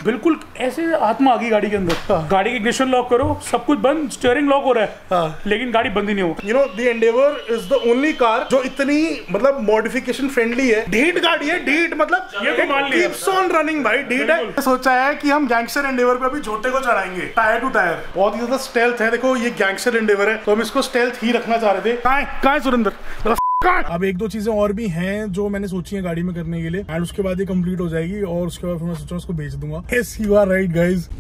बिल्कुल ऐसे आत्मा आ गई गाड़ी के अंदर। गाड़ी की इग्निशन लॉक करो, सब कुछ बंद, स्टीयरिंग लॉक हो रहा है लेकिन गाड़ी बंद ही नहीं हो। You know the Endeavour is the only car जो इतनी मतलब मॉडिफिकेशन फ्रेंडली है। ढीठ गाड़ी है, ढीठ मतलब ये तो मान लिया, कीप्स ऑन रनिंग भाई, ढीठ है। सोचा है कि हम गैंगस्टर एंडेवर पे अभी झोटे को चढ़ाएंगे टायर टू टायर। बहुत ही ज्यादा स्टेल्थ है। देखो ये गैंगस्टर एंडेवर है तो हम इसको स्टेल्थ ही रखना चाह रहे थे। कहाँ है सुरेंद्र? अब एक दो चीजें और भी हैं जो मैंने सोची है गाड़ी में करने के लिए, एंड उसके बाद ये कंप्लीट हो जाएगी और उसके बाद मैं सोचा उसको बेच दूंगा। Yes you are right guys.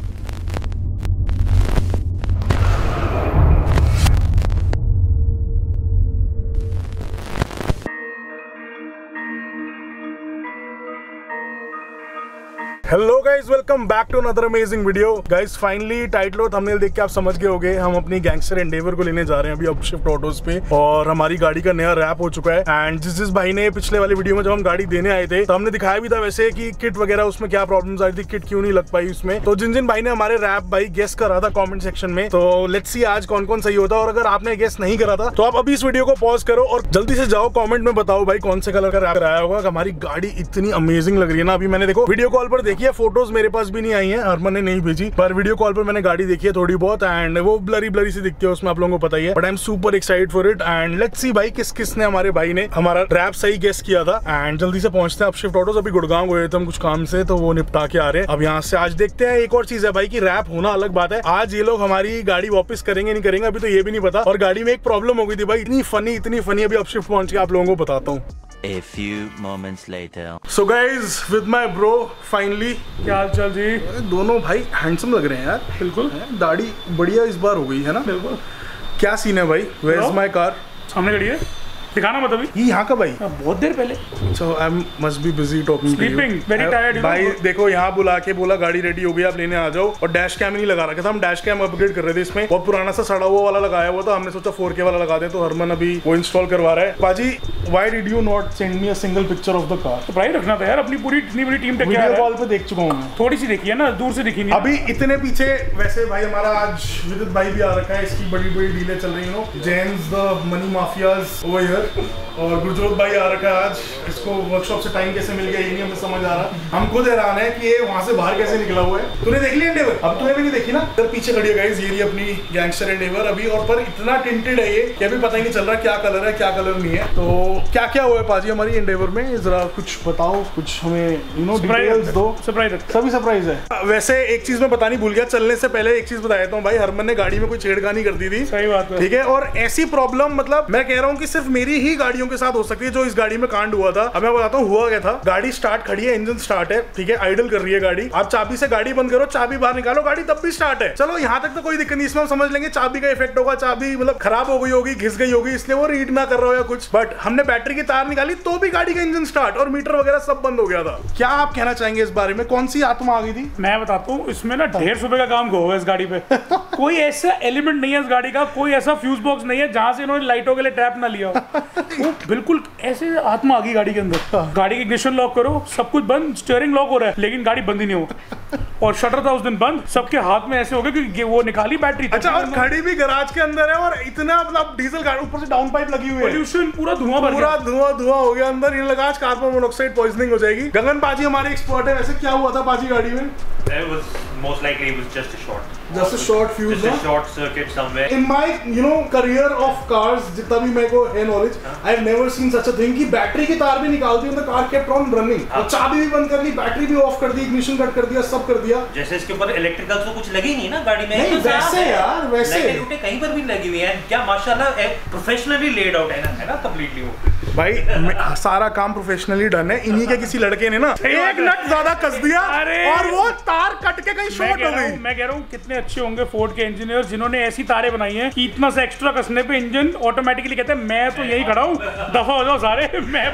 Hello guys, welcome back to another amazing video. Guys finally title और थंबनेल देख के आप समझ गए होंगे हम अपनी गैंगस्टर एंडेवर को लेने जा रहे हैं अभी अपशिफ्ट ऑटोज पे, और हमारी गाड़ी का नया रैप हो चुका है। एंड जिस भाई ने पिछले वाली वीडियो में जब हम गाड़ी देने आए थे तो हमने दिखाया भी था वैसे कि किट वगैरह उसमें क्या प्रॉब्लम्स आई थी, किट क्यों नहीं लग पाई उसमें। तो जिन भाई ने हमारे रैप भाई गेस करा था कॉमेंट सेक्शन में, तो लेट्स सी आज कौन कौन सही होता है। और अगर आपने गेस नहीं करा था तो आप अभी इस वीडियो को पॉज करो और जल्दी से जाओ कॉमेंट में बताओ भाई कौन से कलर का रैप कराया होगा। हमारी गाड़ी इतनी अमेजिंग लग रही है ना। अभी मैंने देखो वीडियो कॉल पर देखी है, फोटोज मेरे पास भी नहीं आई है, हरमन ने नहीं भेजी, पर वीडियो कॉल पर मैंने गाड़ी देखी है थोड़ी बहुत, एंड वो ब्लरी सी दिखती है उसमें, आप लोगों को पता ही है। But I am super excited for it and let's see भाई किसने हमारे भाई ने हमारा रैप सही गेस किया था। एंड जल्दी से पहुंचते हैं अपशिफ्ट ऑटोज। अभी गुड़गांव गए थे हम कुछ काम से, तो वो निपटा के आ रहे हैं अब यहाँ से। आज देखते हैं। एक और चीज है भाई कि रैप होना अलग बात है, आज ये लोग हमारी गाड़ी वापस करेंगे नहीं करेंगे अभी तो ये भी नहीं पता। और गाड़ी में एक प्रॉब्लम हो गई थी भाई, इतनी फनी अभी अपशिफ्ट पहुंच के आप लोगों को बताता हूँ। A few moments later. So guys, with my bro, finally. क्या हाल चाल जी? दोनों भाई हैंडसम लग रहे हैं यार। बिल्कुल, दाढ़ी बढ़िया इस बार हो गई है ना। बिल्कुल। क्या सीन है भाई? Where is my car? सामने खड़ी है, दिखाना मत अभी। ये यहाँ का भाई बहुत देर पहले। So I must be busy talking to you. Sleeping, very tired. भाई देखो यहाँ बुला के बोला गाड़ी रेडी हो गई आप लेने आ जाओ, और डैश कैम नहीं लगा रखा था। हम डैश कैम अपग्रेड कर रहे थे, इसमें बहुत पुराना सा सड़ा हुआ वाला लगाया हुआ था, हमने सोचा 4K वाला लगा दें, तो हरमन अभी वो इंस्टॉल करवा रहा है। पाजी why did you not send me a single picture of the car? तो भाई रखना था यार, अपनी पूरी इतनी बड़ी टीम टेक वीडियो कॉल पे देख चुका हूँ मैं। थोड़ी सी देखी है ना, दूर से दिखी नहीं अभी इतने पीछे। वैसे भाई हमारा आज विदित भाई भी आ रखा है, इसकी बड़ी डीलें चल रही है, James the money mafias over here, और गुरजोत भाई आ रखा है आज। इसको वर्कशॉप से टाइम कैसे मिल गया ये नहीं हमें समझ आ रहा। हम खुद हैरान है कि ये वहां से बाहर कैसे निकला हुआ है। तूने देख लिया एंडेवर? अब तूने भी नहीं देखी ना। इधर पीछे खड़ी है गाइस, ये रही अपनी गैंगस्टर एंडेवर अभी, और पर इतना टिंटेड है ये कि अभी पता ही नहीं चल रहा क्या कलर है क्या कलर नहीं है। तो क्या क्या हुआ है पाजी हमारी एंडेवर में, जरा कुछ बताओ, कुछ हमें यू नो डिटेल्स दो। सरप्राइज, सभी सरप्राइज है। वैसे एक चीज मैं बतानी भूल गया, चलने से पहले एक चीज बता देता हूँ भाई, हरमन ने गाड़ी में कोई छेड़खानी कर दी थी। सही बात है, ठीक है। और ऐसी प्रॉब्लम मतलब मैं कह रहा हूँ कि सिर्फ मेरी ही गाड़ियों के साथ हो सकती है जो इस गाड़ी में कांड हुआ था। अब मैं बताता हूँ हुआ क्या था। गाड़ी स्टार्ट खड़ी है, इंजन स्टार्ट है, ठीक है, आइडल कर रही है गाड़ी। आप चाबी से गाड़ी बंद करो, चाबी बाहर निकालो, गाड़ी तब भी स्टार्ट है। चलो यहाँ तक तो कोई दिक्कत नहीं, इसमें हम समझ लेंगे चाबी का इफेक्ट होगा, चाबी मतलब खराब हो गई होगी, घिस गई होगी, इसलिए वो रीड ना कर रहा हो या कुछ। बट हमने बैटरी की तार निकाली तो भी गाड़ी का इंजन स्टार्ट और मीटर वगैरह सब बंद हो गया था। क्या आप कहना चाहेंगे इस बारे में, कौन सी आत्मा आ गई थी? मैं बताता हूँ, इसमें ना 150 रुपए का काम होगा इस गाड़ी पे। कोई ऐसा एलिमेंट नहीं है इस गाड़ी का, कोई ऐसा फ्यूज बॉक्स नहीं है जहां से इन्होंने लाइटों के लिए टैप ना लिया हो। वो बिल्कुल ऐसे आत्मा आ गई गाड़ी के अंदर। गाड़ी की इग्निशन लॉक करो, सब कुछ बंद, स्टीयरिंग लॉक हो रहा है लेकिन गाड़ी बंद ही नहीं हो। और शटर था उस दिन बंद, सबके हाथ में ऐसे हो गया क्योंकि वो निकाली बैटरी। अच्छा, और खड़ी भी गैराज के अंदर है, और इतना मतलब डीजल गाड़ी ऊपर से डाउन पाइप लगी हुई है, पोल्यूशन पूरा धुआं भर गया, पूरा धुआं हो गया अंदर। इन्हें लगा आज कार्बन मोनोऑक्साइड पॉइजनिंग हो जाएगी। गगन पाजी हमारे एक्सपर्ट है, वैसे क्या हुआ था पाजी गाड़ी में? It was most likely it was just a short. Just a short fuse, Just a short circuit somewhere. In my career of cars, जितना भी मेरे को है knowledge, I have never seen such a thing कि battery की तार भी निकाल दी, कार kept on running, और चाबी भी बंद कर ली, बैटरी भी ऑफ कर दी, इग्निशन कट कर दिया, सब कर दिया। जैसे इसके ऊपर इलेक्ट्रिकल तो कुछ लगी नहीं ना गाड़ी में। नहीं वैसे यार, वैसे कहीं पर भी लगी हुई है क्या, माशाल्लाह प्रोफेशनली लेड आउट है ना कंप्लीटली वो। भाई सारा काम प्रोफेशनली डन है। इन्हीं के किसी लड़के ने ना एक नट ज्यादा कस दिया और वो तार कट के कहीं शॉर्ट हो गई। मैं कह रहा हूँ कितने अच्छे होंगे फोर्ड के इंजीनियर जिन्होंने ऐसी तारें बनाई हैं कि इतना सा एक्स्ट्रा कसने पे इंजन ऑटोमेटिकली कहते हैं मैं तो यही खड़ा हूँ, दफा हो जाओ सारे।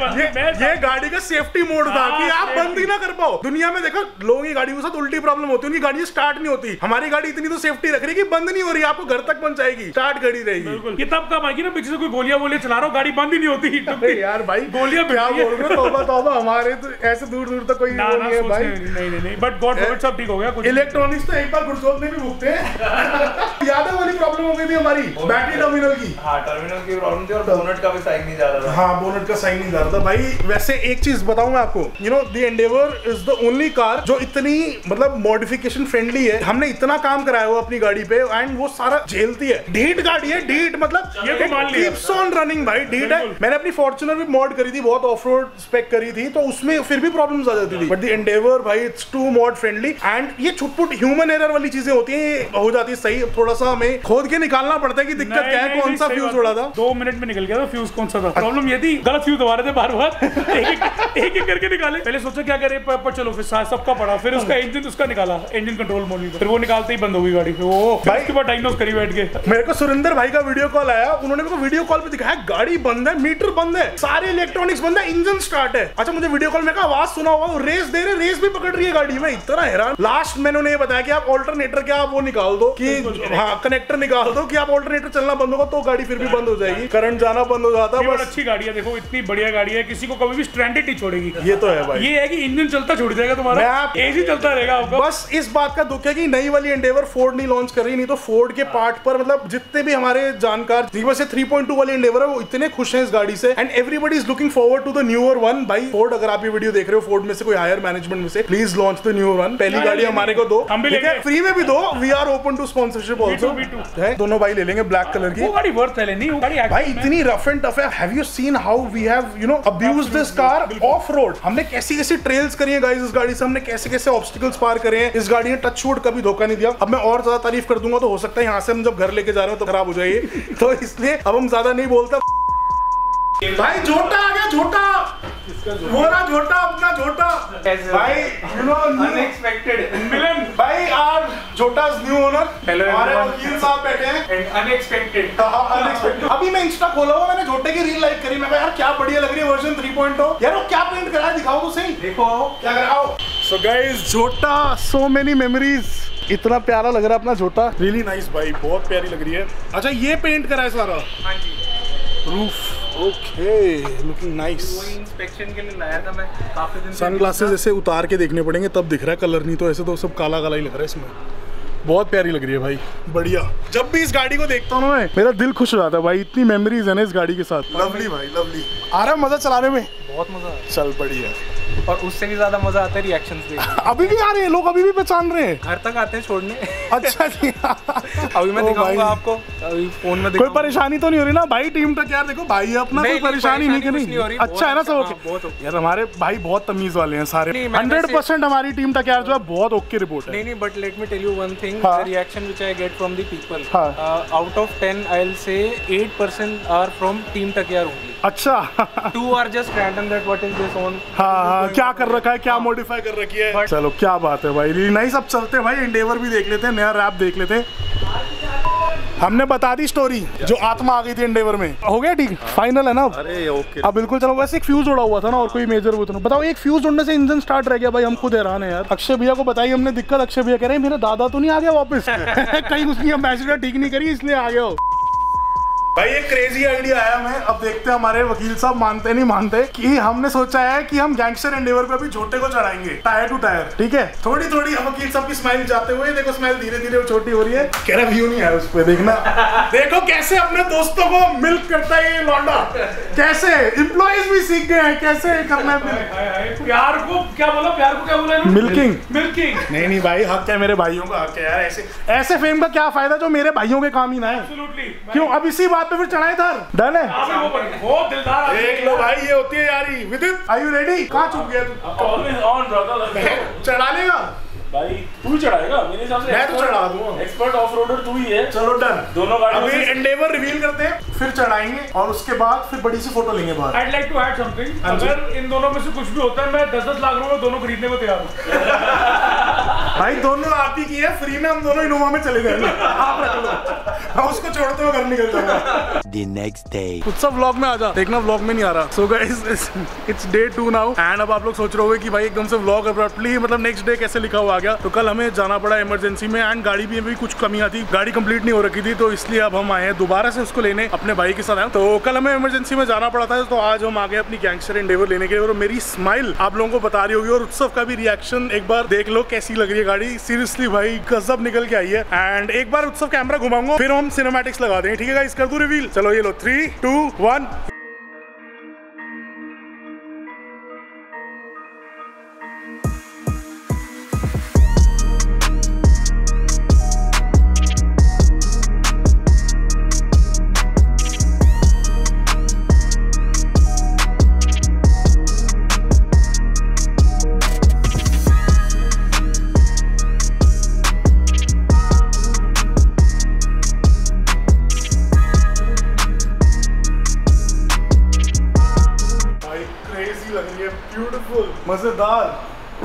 ये गाड़ी का सेफ्टी मोड था कि आप बंद ही ना कर पाओ। दुनिया में देखो लोगों की गाड़ियों के साथ उल्टी प्रॉब्लम होती है, उनकी गाड़ी स्टार्ट नहीं होती। हमारी गाड़ी इतनी तो सेफ्टी रख रही है कि बंद नहीं हो रही, आपको घर तक पहुंचाएगी, स्टार्ट खड़ी रहेगी। ये तब कब आएगी ना, पीछे से कोई गोलियां चला रहा हो, गाड़ी बंद ही नहीं होती। यार भाई गोलियां क्या बोल रहे हो, तौबा तौबा, हमारे तो ऐसे दूर दूर तक कोई नहीं है भाई। नहीं बट गॉड फॉरबिड सब ठीक हो गया। कुछ इलेक्ट्रॉनिक्स तो एक बार गुरसोत में भी भुगते हैं। याद है वाली प्रॉब्लम हो गई थी हमारी बैटरी टर्मिनल की। हाँ, टर्मिनल की प्रॉब्लम थी और बोनट का भी साइन नहीं जा रहा था। हाँ, बोनट का साइन नहीं जा रहा था भाई। वैसे एक चीज बताऊं मैं आपको, you know the Endeavour is the only car जो इतनी मतलब मॉडिफिकेशन फ्रेंडली है। हमने इतना काम कराया हुआ अपनी गाड़ी पे एंड वो सारा झेलती है। ढीठ गाड़ी है, ढीठ मतलब ये तो मान लिया। कीप्स ऑन रनिंग भाई, ढीठ है। मैंने अपनी फॉर्च्यूनर भी मॉड करी थी, बहुत ऑफ रोड स्पेक करी थी, तो उसमें फिर भी प्रॉब्लम्स आ जाती थी। बट द एंडेवर भाई it's too mod friendly and ये छुटपुट ह्यूमन एरर वाली चीजें होती है, हो जाती है सही। थोड़ा सा हमें खोद के निकालना पड़ता है कि दिक्कत क्या है, कौन सा फ्यूज उड़ा था। 2 मिनट में निकल गया था फ्यूज कौन सा था। प्रॉब्लम ये थी गलत फ्यूज दबा रहे थे बार बार, एक करके निकाले। पहले सोचा क्या करे, पर चलो फिर सबका पड़ा, फिर उसका इंजन उसका निकाला, इंजन कंट्रोल मॉनिटर, फिर वो निकालते ही बंद हो गई गाड़ी। वो फिर उसके बाद डायग्नोस करी बैठ के। मेरे को सुरेंद्र भाई का वीडियो कॉल आया, उन्होंने मेरे को वीडियो कॉल पे दिखाया गाड़ी बंद है, मीटर बंद है, सारे इलेक्ट्रॉनिक्स बंद है, इंजन स्टार्ट है। अच्छा, मुझे वीडियो कॉल में आवाज सुना होगा, वो रेस दे रहे, रेस भी पकड़ रही है गाड़ी में। इतना हैरान। लास्ट मैंने उन्हें बताया कि आप ऑल्टरनेटर क्या आप वो निकाल दो कि हाँ कनेक्टर निकाल दो कि आप ऑल्टरनेटर चलना बंद होगा तो गाड़ी फिर भी बंद हो जाएगी, करंट जाना बंद हो जाता है। बस अच्छी गाड़ी है, देखो इतनी बढ़िया गाड़ी है, किसी को कभी भी स्ट्रैंडेड नहीं छोड़ेगी। ये तो है भाई। ये है कि इंजन चलता छोड़ जाएगा तुम्हारा, एसी चलता रहेगा आपका। बस इस बात का दुख है कि नई वाली एंडेवर फोर्ड नहीं लॉन्च कर रही, नहीं तो फोर्ड के पार्ट पर मतलब जितने भी हमारे जानकार से 3.2 वाली एंडेवर है वो इतने खुश हैं इस गाड़ी से and everybody is looking forward to the newer one. भाई फोर्ड, अगर आप ये वीडियो देख रहे हो, फोर्ड में से कोई हायर मैनेजमेंट में से please launch the newer one. पहली गाड़ी हमारे को दो, ठीक है, फ्री में भी दो। We are open to sponsorship also. दोनों भाई ले लेंगे ब्लैक कलर की। वो गाड़ी वर्थ है लेनी, वो गाड़ी भाई इतनी रफ एंड टफ है। Have you seen how we have you know abused this car off road? हमने कैसी कैसी ट्रेल्स करी है गाइस इस गाड़ी से, हमने कैसे कैसे ऑब्स्टिकल्स पार करे हैं। इस गाड़ी ने टच वुड कभी धोखा नहीं दिया। अब मैं और ज्यादा तारीफ कर दूंगा तो हो सकता है यहाँ से हम जब घर लेके जा रहे हो तो खराब हो जाएगी, तो इसलिए अब हम ज्यादा नहीं बोलता। भाई झोटा आ गया, झोटा मोरा झोटा, अपना झोटा भाई, यू नो अनएक्सपेक्टेड मिलन भाई। आर झोटा's न्यू ओनर, हमारे वकील साहब बैठे हैं। Unexpected unexpected. अभी मैं इंस्टा खोला हुआ, मैंने झोटे की रील लाइक करी, मैं यार क्या बढ़िया लग रही है वर्जन 3.0। यार वो क्या पेंट करा है, दिखाओ तो सही। देखो क्या करा। आओ। सो गाइस, झोटा, सो मेनी मेमोरीज। इतना प्यारा लग रहा है अपना झोटा, रियली नाइस भाई, बहुत प्यारी लग रही है। अच्छा, ये पेंट करा है सारा? हाँ जी, रूफ। Okay, looking nice. वही इंस्पेक्शन के लिए लाया था मैं काफी दिन। सनग्लासेस ऐसे उतार के देखने पड़ेंगे तब दिख रहा है कलर, नहीं तो ऐसे तो सब काला काला ही लग रहा है इसमें। बहुत प्यारी लग रही है भाई, बढ़िया। जब भी इस गाड़ी को देखता हूँ मैं, मेरा दिल खुश हो जाता है भाई, इतनी मेमोरीज है ना इस गाड़ी के साथ। लवली भाई, लवली। आ रहा है मजा चलाने में? बहुत मजा आया। चल बढ़िया। और उससे भी ज्यादा मजा आता है रिएक्शंस देखने। अभी भी आ रहे हैं लोग, अभी भी पहचान रहे हैं, घर तक आते हैं छोड़ने। अच्छा जी। अभी मैं दिखाऊंगा आपको, अभी फोन में कोई परेशानी तो नहीं हो रही ना भाई? टीम तक यार देखो भाई, अपना कोई परेशानी नहीं करी। अच्छा है ना सब ओके? यार हमारे भाई बहुत तमीज वाले हैं सारे, 100% हमारी टीम तक यार जो है बहुत ओके रिपोर्ट है। नहीं, but let me tell you one thing, the reaction which I get from the people, out of 10 I will say 8% are from team तकियार ओनली। अच्छा। 2 are just random that what is this on. हाँ, क्या कर रखा है, क्या modify कर रखी है। चलो क्या बात है भाई, रियली नाइस। अब चलते हैं भाई, एंडेवर भी देख लेते हैं, नया रैप देख लेते हैं। हमने बता दी स्टोरी, जो आत्मा आ गई थी एंडेवर में। हो गया ठीक, फाइनल है ना अब? अरे ओके। अब बिल्कुल चलो। वैसे एक फ्यूज उड़ा हुआ था ना, और कोई मेजर वो तो बताओ। एक फ्यूज उड़ने से इंजन स्टार्ट रह गया भाई, हम खुद हैरान है यार। अक्षय भैया को बताई हमने दिक्कत, अक्षय भैया कह रहे हैं मेरा दादा तो नहीं आ गया वापस? कहीं उसकी एम्बेसडर ठीक नहीं करी इसलिए आ गया हो। भाई एक क्रेजी आइडिया आया हमें, अब देखते हैं हमारे वकील साहब मानते नहीं मानते, कि हमने सोचा है कि हम गैंगस्टर एंडेवर पे भी झोटे को चढ़ाएंगे टायर टू टायर, ठीक है? थोड़ी थोड़ी हम वकील साहब की स्माइल जाते हुए, देखो स्माइल धीरे धीरे छोटी हो रही है। कह रहा व्यू नहीं आया उस पे, देखना। देखो कैसे अपने दोस्तों को मिल्क करता है ये लौंडा, कैसे एम्प्लॉइज भी सीख गए हैं कैसे करना है। प्यार को क्या बोला, प्यार को क्या बोला? मिल्किंग। मिल्किंग। नहीं भाई, हक है मेरे भाइयों का, हक है यार। ऐसे फेम का क्या फायदा जो मेरे भाइयों के काम ही ना है। क्यों अब इसी बात पे फिर चढ़ाए था? डन है। वो दिलदार देख लो भाई, ये होती है यारी। विदित, आर यू रेडी? कहाँ चुप गया तू? Always on brother. चढ़ा लेगा भाई, तू चढ़ाएगा मेरे हिसाब से। मैं तो चढ़ा दूंगा, एक्सपर्ट ऑफ रोडर तू ही है। चलो डन। दोनों गाड़ियों अभी एंडेवर रिवील करते हैं, फिर चढ़ाएंगे और उसके बाद फिर बड़ी सी फोटो लेंगे बाहर। I'd like to add something. अगर इन दोनों में से कुछ भी होता है, मैं 10-10 लाख रुपए दोनों खरीदने को तैयार हूँ। भाई दोनों आप ही की है, फ्री में हम दोनों इनोवा में चले जाएंगे। आप रख लो, उसको छोड़ते हुए घर निकल जाऊंगा। The next day. उत्सव व्लॉग में आ जा, देखना व्लॉग में नहीं आ रहा। So guys it's day 2 now and अब आप लोग सोच रहे होगे कि भाई एकदम से व्लॉग अब्रप्टली मतलब नेक्स्ट डे कैसे लिखा हुआ आ गया। तो कल हमें जाना पड़ा इमरजेंसी में एंड गाड़ी में भी कुछ कमियां थी, गाड़ी कंप्लीट नहीं हो रखी थी, तो इसलिए अब हम आए हैं दोबारा से उसको लेने अपने भाई के साथ आए। तो कल हमें इमरजेंसी में जाना पड़ा था, तो आज हम आ गए अपनी गैंगस्टर एंडेवर लेने के लिए। और मेरी स्माइल आप लोगों को बता रही होगी और उत्सव का भी रिएक्शन एक बार देख लो कैसी लग रही है गाड़ी। सीरियसली भाई गजब निकल के आई है। एंड एक बार उत्सव कैमरा घुमाऊंगा फिर हम सिनेमैटिक्स लगा देंगे, ठीक है गाइस? कर दूं रिवील? चलो ये लो 3 2 1। ब्यूटीफुल, मजेदार,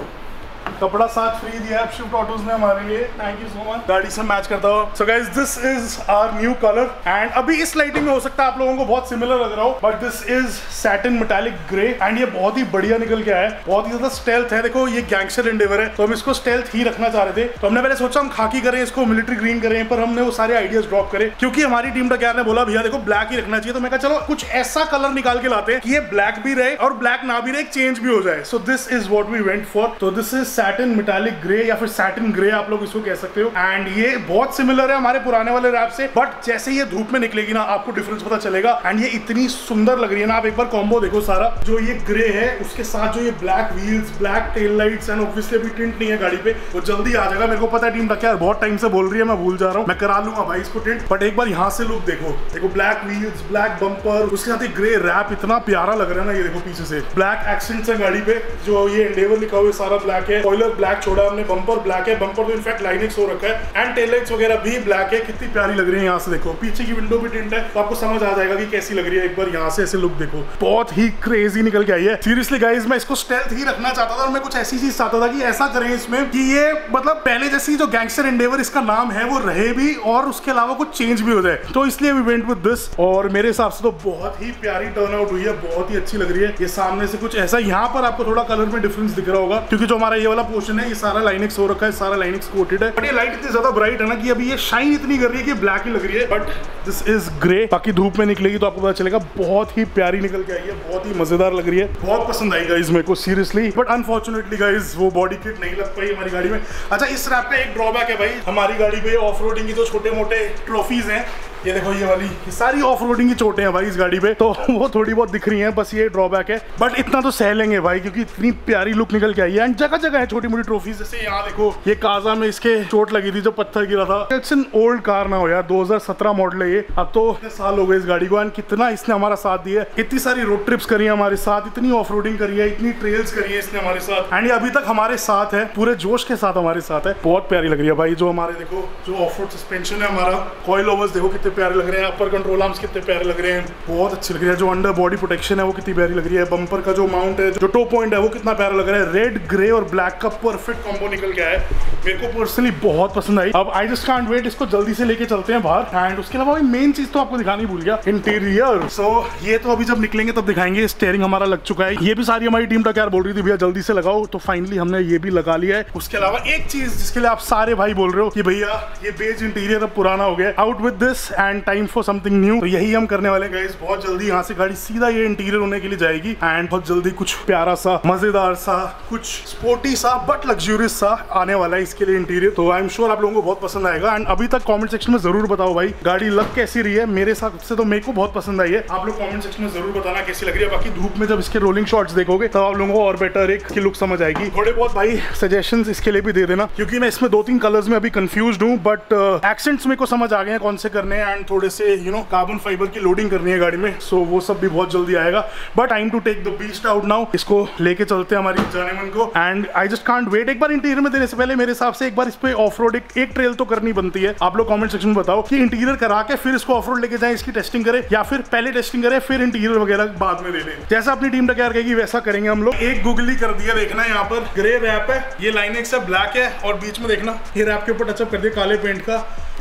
कपड़ा साथ फ्री दिया है शिफ्ट ऑटोज ने हमारे लिए, थैंक यू सो मच। गाड़ी से मैच करता हो। So guys this is our new colour and अभी इस लाइटिंग में हो सकता है आप लोगों को बहुत सिमिलर लग रहा हो, but this is satin metallic grey and ये बहुत ही बढ़िया निकल के आया है, बहुत ही ज्यादा स्टेल्थ है। देखो ये गैंगस्टर एंडेवर है तो हम इसको स्टेल्थ ही रखना चाह रहे थे, तो हमने पहले सोचा हम खाकी करें, इसको मिलिट्री ग्रीन करें, पर हमने वो सारे आइडियाज ड्रॉप करे क्योंकि हमारी टीम का ने बोला भैया देखो ब्लैक ही रखना चाहिए। तो मैं कहा चलो कुछ ऐसा कलर निकाल के लाते हैं कि ये ब्लैक भी रहे और ब्लैक ना भी रहे, चेंज भी हो जाए। So this is what we went for. तो this is satin metallic grey या फिर सैटिन ग्रे आप लोग इसको कह सकते हो एंड ये बहुत सिमिलर है हमारे पुराने वाले रैप से, बट जैसे ये धूप में निकलेगी ना आपको डिफरेंस पता चलेगा। एंड ये इतनी सुंदर लग रही है ना, आप एक बार कॉम्बो देखो सारा, जो ये ग्रे है उसके साथ जो ये black wheels, black tail lights and obviously अभी टिंट नहीं है गाड़ी पे, वो जल्दी आ जाएगा। मेरे को पता है टीम क्या बहुत टाइम से बोल रही है, मैं भूल जा रहा हूँ, मैं करा लूंगा भाई इसको टिंट, बट एक बार यहाँ से लुक देखो, देखो ब्लैक व्हील्स, ब्लैक बम्पर, उसके साथ ग्रे रैप, इतना प्यारा लग रहा है ना। ये देखो पीछे से ब्लैक एक्सेंट्स है गाड़ी पे, जो ये एंडेवर लिखा हुआ सारा ब्लैक है, स्पॉइलर ब्लैक छोड़ा हमने, बम्पर ब्लैक है, बम्पर तो इनफैक्ट लाइनिक्स हो रखा है एंड टेल लाइट्स वगैरह भी ब्लैक है। कितनी प्यारी लग रही है, यहाँ से देखो पीछे की विंडो भी टिंट है, तो आपको समझ आ जाएगा कि कैसी लग रही है। एक बार यहाँ से ऐसे लुक देखो, बहुत ही क्रेजी निकल के आई है। सीरियसली गाइस मैं इसको स्टेल्थ ही रखना चाहता था और मैं कुछ ऐसी चीज चाहता था कि ऐसा करें इसमें कि ये मतलब पहले जैसी जो गैंगस्टर एंडेवर इसका नाम है वो रहे भी और उसके अलावा कुछ चेंज भी हो जाए, तो इसलिए वी वेंट विद दिस। और मेरे हिसाब से तो बहुत ही प्यारी टर्न आउट हुई है, बहुत ही अच्छी लग रही है। ये सामने से कुछ ऐसा, यहाँ पर आपको थोड़ा कलर में डिफरेंस दिख रहा होगा क्योंकि जो हमारा ये वाला पोर्शन है ये सारा लाइनिक्स हो रखा है, सारा लाइनिक्स कोटेड है, बट ये लाइट इतनी ज्यादा ब्राइट है ना कि अभी ये शाइन इतनी कर रही है कि ब्लैक ही लग रही है, बट दिस इज ग्रे। बाकी धूप में निकलेगी तो आपको पता चलेगा, बहुत ही प्यारी निकल के आई है, बहुत ही मजेदार लग रही है, बहुत पसंद आई गाइस मेरे को सीरियसली। बट अनफॉर्चुनेटली गाइस वो बॉडी किट नहीं लग पाई हमारी गाड़ी में। अच्छा इस रैप का एक ड्रॉबैक है भाई, हमारी गाड़ी पे ऑफ रोडिंग की जो छोटे मोटे ट्रॉफीज हैं, ये देखो ये वाली, ये सारी ऑफ रोडिंग की चोटें हैं भाई इस गाड़ी पे, तो वो थोड़ी बहुत दिख रही हैं, बस ये ड्रॉबैक है, बट इतना तो सह लेंगे भाई क्योंकि इतनी प्यारी लुक निकल के आई है। एंड जगह जगह है छोटी मोटी ट्रॉफीज, जैसे यहाँ देखो ये काजा में इसके चोट लगी थी जो पत्थर गिरा था। इट्स एन ओल्ड कार ना हो यार, 2017 मॉडल है ये, अब तो साल हो गए इस गाड़ी को। एंड कितना इसने हमारा साथ दिया है, इतनी सारी रोड ट्रिप्स करी है हमारे साथ, इतनी ऑफ रोडिंग करी है, इतनी ट्रेल्स करी है इसने हमारे साथ, एंड ये अभी तक हमारे साथ है, पूरे जोश के साथ हमारे साथ है। बहुत प्यारी लग रही है भाई। जो हमारे देखो जो ऑफ रोड सस्पेंशन है हमारा, कॉइल ओवर्स देखो कितने प्यारे लग रहे हैं, कंट्रोल आर्म्स कितने प्यारे लग रहे हैं, बहुत अच्छी लग रही है। जो अंडर बॉडी प्रोटेक्शन है वो कितनी प्यारी लग रही है, बम्पर का जो माउंट है, जो टो पॉइंट है वो कितना प्यारा लग रहा है। रेड ग्रे और ब्लैक का परफेक्ट कॉम्बो निकल गया है, मेरे को पर्सनली बहुत पसंद आई। अब आई जस्ट कांट वेट, इसको जल्दी से लेके चलते हैं बाहर। एंड उसके अलावा मेन चीज तो आपको दिखानी भूल गया, इंटीरियर। सो ये तो अभी जब निकलेंगे तब दिखाएंगे। स्टीयरिंग हमारा लग चुका है, ये भी सारी हमारी टीम का क्या बोल रही थी भैया जल्दी से लगाओ, तो फाइनली हमने ये भी लगा लिया है। उसके अलावा एक चीज जिसके लिए आप सारे भाई बोल रहे हो कि भैया ये बेज इंटीरियर अब पुराना हो गया, out with this and time for something new, तो यही हम करने वाले गाइस। बहुत जल्दी यहाँ से गाड़ी सीधा ये इंटीरियर होने के लिए जाएगी एंड बहुत जल्दी कुछ प्यारा सा, मजेदार सा, कुछ स्पोर्टी सा बट लग्जूरियस सा आने वाला है इसके लिए इंटीरियर। तो आई एम श्योर आप लोगों को बहुत पसंद आएगा। एंड अभी तक कमेंट सेक्शन में जरूर बताओ भाई गाड़ी लग कैसी रही है। मेरे हिसाब से तो मेरे को बहुत पसंद आई है, आप लोग कमेंट सेक्शन में जरूर बताना कैसी लग रही है। बाकी धूप में जब इसके रोलिंग शॉट्स देखोगे तब आप लोगों को और बेटर एक की लुक समझ आएगी। थोड़े बहुत भाई सजेशंस इसके लिए भी दे देना क्योंकि मैं इसमें 2-3 कलर्स में अभी कंफ्यूज्ड हूँ, बट एक्सेंट्स मेरे को समझ आ गए हैं कौन से करने हैं एंड थोड़े से कार्बन फाइबर की लोडिंग करनी है गाड़ी में, सो वो सब भी बहुत जल्दी आएगा। But time to take the beast out now, इसको लेके चलते हैं हमारी जाने मन को and I just can't wait. एक बार इंटीरियर में देने से पहले मेरे हिसाब से एक बार इस पे ऑफ रोड एक ट्रेल तो करनी बनती है। आप लोग कमेंट सेक्शन में बताओ कि इंटीरियर करा के फिर इसको ऑफ रोड लेके जाएं, इसकी टेस्टिंग करें, या फिर पहले टेस्टिंग करें फिर इंटीरियर वगैरह बाद में दे दें। जैसा अपनी टीम तैयार करेगी वैसा करेंगे हम लोग। एक गूगली कर दिया, देखना यहाँ पर ग्रे रैप है, ये लाइनिक्स है, ब्लैक है और बीच में देखना ये रैप के ऊपर टचअप कर दिया काले पेंट का।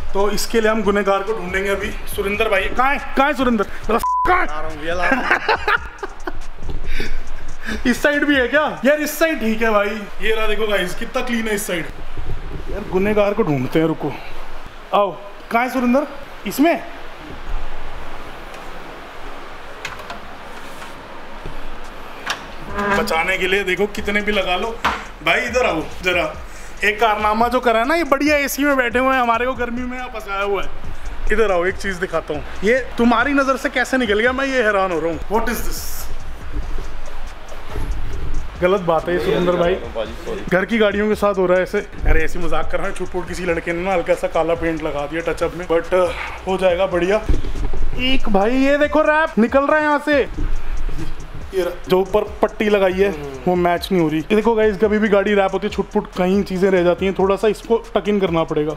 तो इसके लिए हम गुनहगार को ढूंढेंगे अभी। सुरेंद्र भाई कहाँ है सुरेंद्र? इस साइड भी है क्या यार? इस साइड ठीक है भाई। ये रहा, देखो गाइस कितना क्लीन है इस साइड। यार गुनहगार को ढूंढते हैं, रुको। आओ, कहाँ है सुरेंद्र? इसमें बचाने के लिए देखो कितने भी लगा लो भाई। इधर आओ जरा, एक कारनामा जो करा है ना, ये बढ़िया एसी में बैठे हुए हैं, हमारे को गर्मी में यहाँ फंसाया हुआ है। इधर आओ, एक चीज दिखाता हूँ। ये तुम्हारी नजर से कैसे निकल गया, मैं ये हैरान हो रहा हूँ। What is this? गलत बात है ये सुरेंद्र भाई, घर की गाड़ियों के साथ हो रहा है ऐसे। अरे ऐसी मजाक कर रहा है, छुटपुट किसी लड़के ने ना हल्का सा काला पेंट लगा दिया टचअप में, बट हो जाएगा बढ़िया। एक भाई ये देखो रैप निकल रहा है यहाँ से, ये जो ऊपर पट्टी लगाई है वो मैच नहीं हो रही। ये देखो गाइस, कभी भी गाड़ी रैप होती है छुटपुट कहीं चीजें रह जाती हैं, थोड़ा सा इसको टक इन करना पड़ेगा।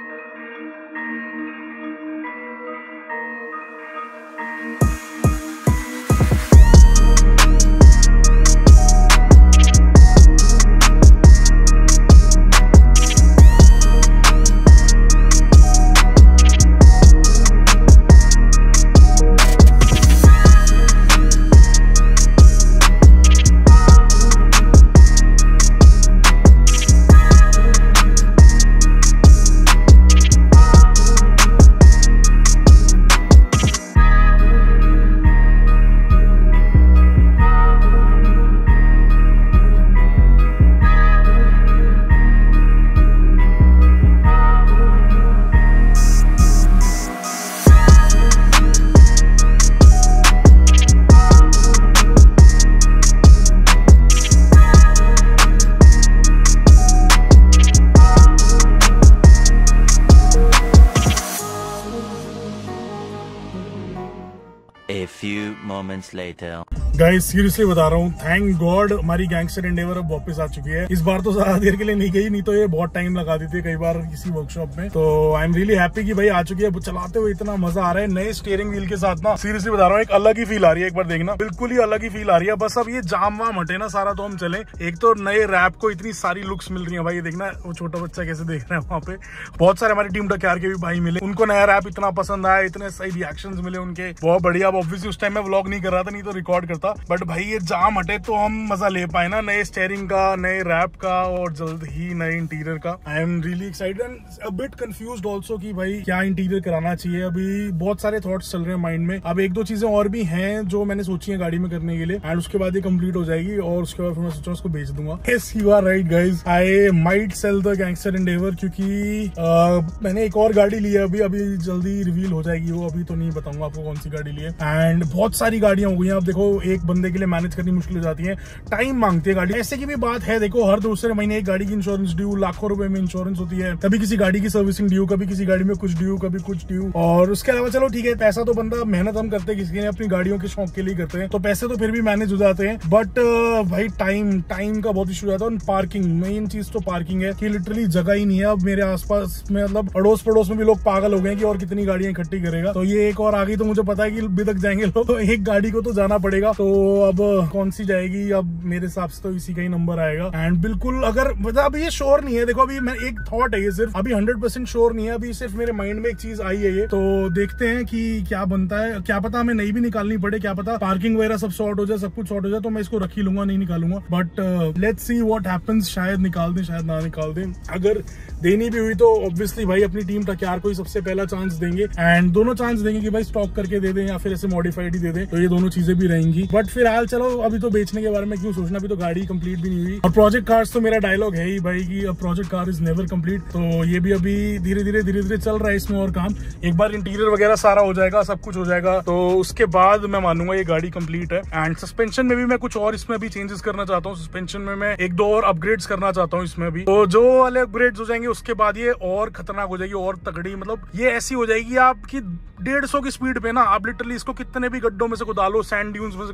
A few moments later. Guys seriously बता रहा हूँ, थैंक गॉड हमारी गैंगस्टर एंडेवर अब वापस आ चुकी है। इस बार तो ज्यादा देर के लिए नहीं गई, नहीं तो ये बहुत टाइम लगा देती है कई बार किसी वर्कशॉप में। तो आई एम रियली हैप्पी कि भाई आ चुकी है। चलाते हुए इतना मजा आ रहा है नए स्टीयरिंग व्हील के साथ ना, सीरियसली बता रहा हूँ, एक अलग ही फील आ रही है। एक बार देखना, बिल्कुल ही अलग ही फील आ रही है। बस अब ये जाम वाम हटे ना सारा, तो हम चले। एक तो नए रैप को इतनी सारी लुक्स मिल रही है भाई, ये देखना वो छोटा बच्चा कैसे देख रहे हैं वहाँ पे। बहुत सारे हमारी टीम डकैर के भी भाई मिले, उनको नया रैप इतना पसंद आया, इतने सही रिएक्शंस मिले उनके, बहुत बढ़िया। अब ऑब्वियसली उस टाइम में व्लॉग नहीं कर रहा था, नहीं तो रिकॉर्ड करता, बट भाई ये जाम हटे तो हम मजा ले पाए ना, नए स्टीयरिंग का, नए रैप का और जल्द ही नए इंटीरियर का। I am really excited and a bit confused also कि भाई क्या इंटीरियर कराना चाहिए। अभी बहुत सारे थॉट्स चल रहे हैं माइंड में। अब एक दो चीजें और भी हैं जो मैंने सोची है गाड़ी में करने के लिए, एंड उसके बाद ये कंप्लीट हो जाएगी और उसके बाद मैं सोचा उसको बेच दूंगा। Yes you are right guys, I might sell the gangster Endeavour, क्योंकि मैंने एक और गाड़ी ली है अभी जल्दी रिवील हो जाएगी वो, अभी तो नहीं बताऊंगा आपको कौन सी गाड़ी ली है। एंड बहुत सारी गाड़ियां हो गई हैं। अब देखो एक बंदे के लिए मैनेज करनी मुश्किल हो जाती है, टाइम मांगती है गाड़ी। ऐसे की भी बात है, देखो हर दूसरे महीने एक गाड़ी की इंश्योरेंस ड्यू, लाखों रुपए में इंश्योरेंस होती है, कभी किसी गाड़ी की सर्विसिंग ड्यू, कभी किसी गाड़ी में कुछ ड्यू, कभी कुछ ड्यू। और उसके अलावा चलो ठीक है, पैसा तो बंदा मेहनत हम करते हैं, किसी ने अपनी गाड़ियों के शौक के लिए करते हैं, तो पैसे तो फिर भी मैनेज हो जाते हैं। बट भाई टाइम का बहुत इशू हो जाता है। पार्किंग, मेन चीज तो पार्किंग है कि लिटरली जगह ही नहीं है अब मेरे आसपास में, मतलब अड़ोस पड़ोस में भी लोग पागल हो गए कि और कितनी गाड़ियां इकट्ठी करेगा। तो ये एक और आ गई तो मुझे पता है कि बिदक जाएंगे लोग, तो एक गाड़ी को तो जाना पड़ेगा। तो अब कौन सी जाएगी, अब मेरे हिसाब से तो इसी का ही नंबर आएगा। एंड बिल्कुल अगर मतलब अभी ये श्योर नहीं है, देखो अभी मैं एक थॉट है ये, सिर्फ अभी 100% श्योर नहीं है, अभी सिर्फ मेरे माइंड में एक चीज आई है ये, तो देखते हैं कि क्या बनता है। क्या पता हमें नहीं भी निकालनी पड़े, क्या पता पार्किंग वगैरह सब सॉर्ट हो जाए, सब कुछ सॉर्ट हो जाए, तो मैं इसको रख ही लूंगा, नहीं निकालूंगा। But let's see what happens, शायद निकाल दें, शायद ना निकाल दें। अगर देनी भी हुई तो ऑब्वियसली भाई अपनी टीम टकयार को ही सबसे पहला चांस देंगे, एंड दोनों चांस देंगे कि भाई स्टॉक करके दे दें या फिर ऐसे मॉडिफाइड ही दे दें, तो ये दोनों चीजें भी रहेंगी। बट फिर हाल चलो, अभी तो बेचने के बारे में क्यों सोचना, अभी तो गाड़ी कंप्लीट भी नहीं हुई। और प्रोजेक्ट कार्स तो मेरा डायलॉग है ही भाई कि project car is never complete, तो ये भी अभी धीरे धीरे चल रहा है इसमें और काम। एक बार इंटीरियर वगैरह सारा हो जाएगा, सब कुछ हो जाएगा, तो उसके बाद मैं मानूंगा ये गाड़ी कंप्लीट है। एंड सस्पेंशन में भी मैं कुछ और इसमें भी चेंजेस करना चाहता हूँ। सस्पेंशन में मैं एक दो और अपग्रेड्स करना चाहता हूँ इसमें भी, तो जो वाले अपग्रेड्स हो जाएंगे उसके बाद ये और खतरनाक हो जाएगी, और तगड़ी, मतलब ये ऐसी हो जाएगी आपकी 150 की स्पीड पे ना, आप लिटरली इसको कितने भी गड्ढों में से डालो, सैंड ड्यून्स में से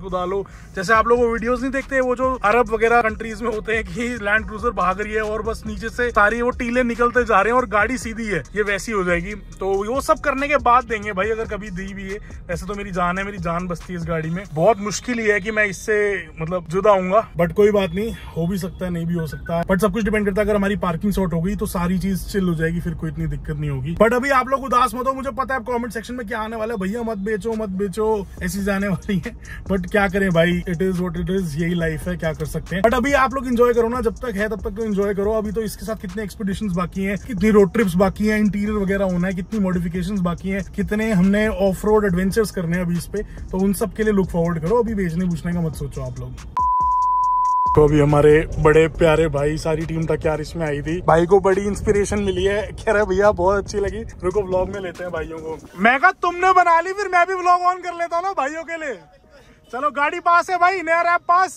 कुदा लो। जैसे आप लोग वो वीडियोस नहीं देखते, वो जो अरब वगैरह कंट्रीज में होते हैं कि लैंड क्रूजर भाग रही है और बस नीचे से सारी वो टीले निकलते जा रहे हैं और गाड़ी सीधी है, ये वैसी हो जाएगी। तो वो सब करने के बाद देंगे भाई, अगर कभी दी भी है। वैसे तो मेरी जान है, मेरी जान बसती है इस गाड़ी में। बहुत मुश्किल ही है कि मैं इससे मतलब जुदा हूँगा, बट कोई बात नहीं, हो भी सकता है, नहीं भी हो सकता है। बट सब कुछ डिपेंड करता है, अगर हमारी पार्किंग सॉर्ट हो गई तो सारी चीज चिल हो जाएगी, फिर कोई इतनी दिक्कत नहीं होगी। बट अभी आप लोग उदास मत हो, मुझे पता है कमेंट सेक्शन में क्या आने वाला है, भैया मत बेचो मत बेचो, ऐसी जाने वाली है। बट क्या करें भाई, it is what it is, यही लाइफ है, क्या कर सकते हैं। बट अभी आप लोग एंजॉय करो ना, जब तक है तब तक तो एंजॉय करो। अभी तो इसके साथ कितने एक्सपीडिशंस बाकी हैं, कितनी रोड ट्रिप्स बाकी हैं, इंटीरियर वगैरह होना है, कितनी मॉडिफिकेशंस बाकी हैं, कितने हमने ऑफ रोड एडवेंचर्स करने हैं अभी इस पे, तो उन सब के लिए लुक फॉरवर्ड करो। अभी बेचने पूछने का मत सोचो आप लोग। तो अभी हमारे बड़े प्यारे भाई, सारी टीम तक यार इसमें आई थी, भाई को बड़ी इंस्पिरेशन मिली है, कह रहे भैया बहुत अच्छी लगी, रुको व्लॉग में लेते हैं भाइयों को। मैं कहा तुमने बना ली, फिर मैं भी व्लॉग ऑन कर लेता हूँ ना भाइयों के लिए। चलो गाड़ी पास है भाई, नया रैप पास।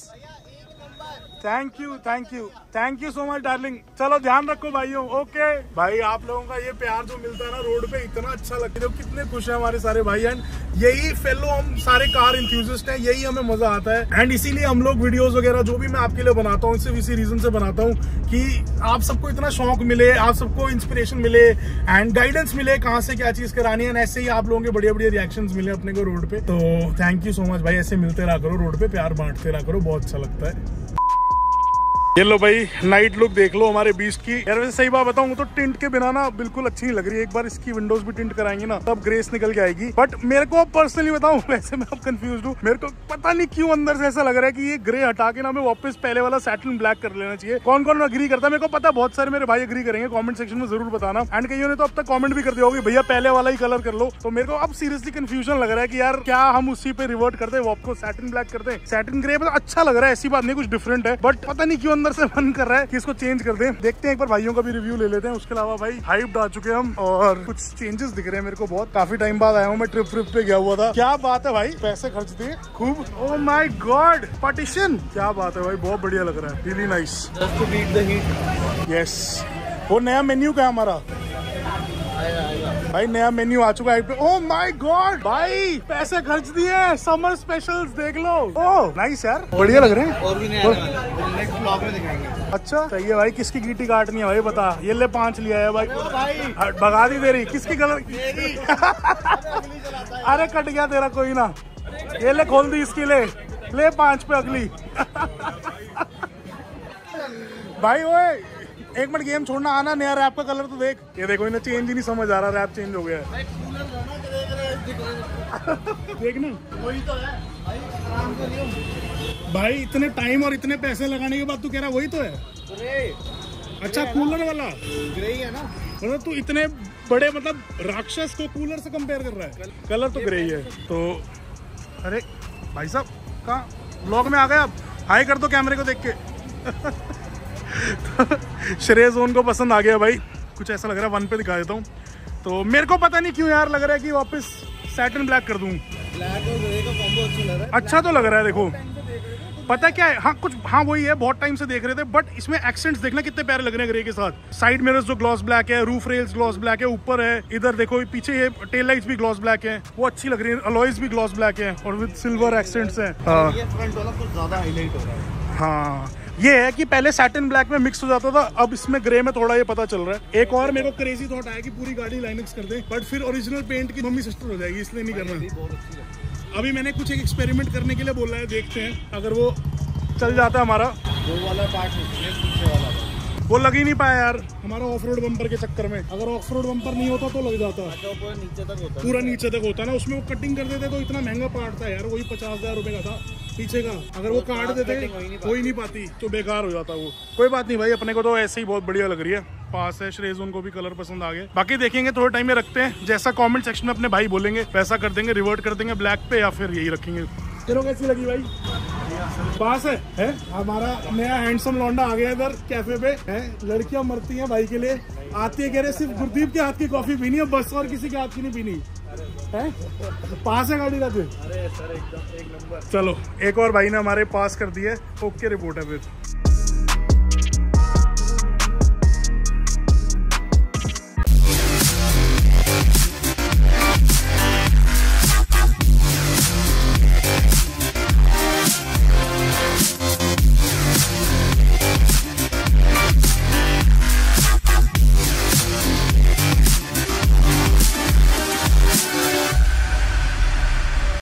Thank you thank you thank you so much darling. चलो ध्यान रखो भाइयों, ओके। भाई आप लोगों का ये प्यार जो मिलता है ना रोड पे, इतना अच्छा लगता है, कितने खुश है हमारे सारे भाई। एंड यही फेलो हम सारे कार इंथ्यूजिस्ट हैं, यही हमें मजा आता है। एंड इसीलिए हम लोग वीडियोस वगैरह जो भी मैं आपके लिए बनाता हूँ, सिर्फ इसी रीजन से बनाता हूँ कि आप सबको इतना शौक मिले, आप सबको इंस्पिरेशन मिले एंड गाइडेंस मिले, कहाँ से क्या चीज करानी है। ऐसे ही आप लोगों के बढ़िया बढ़िया रिएक्शंस मिले अपने को रोड पे। तो थैंक यू सो मच भाई, ऐसे मिलते रहा करो रोड पे, प्यार बांटते रहा करो, बहुत अच्छा लगता है। ये लो भाई नाइट लुक देख लो हमारे बीस्ट की। यार वैसे सही बात बताऊं तो टिंट के बिना ना बिल्कुल अच्छी नहीं लग रही है। एक बार इसकी विंडोज भी टिंट कराएंगे ना, तब ग्रेस निकल के आएगी। बट मेरे को पर्सनली बताऊं, वैसे मैं अब कंफ्यूज हूँ, मेरे को पता नहीं क्यों अंदर से ऐसा लग रहा है कि ये ग्रे हटा के ना हमें वापस पहले वाला सैटिन ब्लैक कर लेना चाहिए। कौन कौन अग्री करता है मेरे को पता है, बहुत सारे मेरे भाई अग्री करेंगे, कॉमेंट सेक्शन में जरूर बताना। एंड कईयों ने तो अब तक कॉमेंट भी कर दिया होगा भैया पहले वाला ही कलर कर लो। तो मेरे को अब सीरियसली कंफ्यूजन लग रहा है कि यार क्या हम उसी पे रिवर्ट करते हैं, वापस सैटिन ब्लैक करते हैं। सैटिन ग्रे मतलब अच्छा लग रहा है, ऐसी बात नहीं, कुछ डिफरेंट है, बट पता नहीं क्यों अंदर से मन कर रहा है कि इसको चेंज कर दें। देखते हैं, एक बार भाइयों का भी रिव्यू ले लेते हैं। उसके अलावा भाई हाइप्ड आ चुके हम और कुछ चेंजेस दिख रहे हैं मेरे को। बहुत काफी टाइम बाद आया हूँ मैं, ट्रिप पे गया हुआ था। क्या बात है भाई, पैसे खर्च दिए खूब। ओह माय गॉड, पार्टीशन, क्या बात है भाई, बहुत बढ़िया लग रहा है, really nice. Just to beat the heat. Yes, वो नया मेन्यू क्या है हमारा भाई, नया मेन्यू आ चुका है। ओह माय गॉड भाई, पैसे खर्च दिए, समर स्पेशल्स देख लो। ओह नाइस यार, बढ़िया लग रहे हैं। और भी नया नेक्स्ट ब्लॉग में दिखाएंगे। अच्छा सही है भाई, किसकी गीटी काटनी है भाई बता। ये ले 5 लिया है भाई, भगा दी तेरी, किसकी गलत अरे कट गया तेरा, कोई ना, ये ले खोल दी इसकी, ले 5 पे अगली भाई। ओए एक मिनट, गेम छोड़ना, आना, नया रैप का कलर तो देख। ये देखो इन्हें चेंज ही नहीं समझ आ रहा, रैप चेंज हो गया है देख ना, वही तो है भाई, इतने टाइम और इतने पैसे लगाने के बाद तू कह रहा वही तो है। अच्छा कूलर वाला ग्रे है ना, मतलब तू इतने बड़े मतलब राक्षस को कूलर से कंपेयर कर रहा है। कलर तो ग्रे ही है। तो अरे भाई साहब कहाँ व्लॉग में आ गए आप, हाई कर दो कैमरे को देख के श्रेयस उनको पसंद आ गया भाई, कुछ ऐसा लग रहा है, 1 पे दिखा देता हूँ। तो मेरे को पता नहीं क्यों यार लग रहा है कि वापस सैटिन ब्लैक कर दूं। ब्लैक और ग्रे का कॉम्बो अच्छा लग रहा है। अच्छा तो लग रहा है, देखो पता क्या है, हाँ कुछ, हाँ वही है, बहुत टाइम से देख रहे थे, बट इसमें एक्सेंट्स देखना कितने प्यारे लग रहे हैं ग्रे के साथ। साइड मिरर्स जो ग्लॉस ब्लैक है, रूफ रेल्स ग्लॉस ब्लैक है, ऊपर है, इधर देखो पीछे ये टेल लाइट्स भी ग्लॉस ब्लैक है, वो अच्छी लग रही है। अलॉयज भी ग्लॉस ब्लैक है और विद सिल्वर एक्सेंट्स है। ये फ्रंट वाला कुछ ज्यादा हाईलाइट हो रहा है। हाँ ये है कि पहले सैटिन ब्लैक में मिक्स हो जाता था, अब इसमें ग्रे में थोड़ा ये पता चल रहा है। एक और मेरे को क्रेजी थॉट आया कि पूरी गाड़ी लाइनक्स कर दे, बट फिर ओरिजिनल पेंट की मम्मी सिस्टर हो जाएगी, इसलिए नहीं करना। अभी मैंने कुछ एक एक्सपेरिमेंट करने के लिए बोला है, देखते हैं अगर वो चल जाता है हमारा। वो वाला पार्ट पीछे वाला वो लग ही नहीं पाया यार हमारा ऑफ रोड बम्पर के चक्कर में। अगर ऑफ रोड बम्पर नहीं होता तो लग जाता, पूरा नीचे तक होता, पूरा नीचे तक होता ना। उसमें वो कटिंग कर देते तो इतना महंगा पार्ट था यार, वही 50,000 रुपए का था पीछे का। अगर वो काट देते हो ही नहीं पाती तो बेकार हो जाता वो। कोई बात नहीं भाई, अपने को तो ऐसे ही बहुत बढ़िया लग रही है, पास है। श्रेयस उनको भी कलर पसंद आ गए। बाकी देखेंगे थोड़े टाइम में रखते हैं, जैसा कमेंट सेक्शन में अपने भाई बोलेंगे वैसा कर देंगे, रिवर्ट कर देंगे ब्लैक पे या फिर यही रखेंगे। चलो कैसी लगी भाई, पास है? हमारा नया हैंडसम लौंडा आ गया इधर कैफे पे है। लड़कियां मरती हैं भाई के लिए, आती है कह रहे सिर्फ गुरदीप के हाथ की कॉफी पीनी है बस, और किसी के हाथ की नहीं पीनी है। पास है गाड़ी का तुझे? अरे सर एकदम एक नंबर। चलो एक और भाई ने हमारे पास कर दिया, ओके रिपोर्ट है फिर।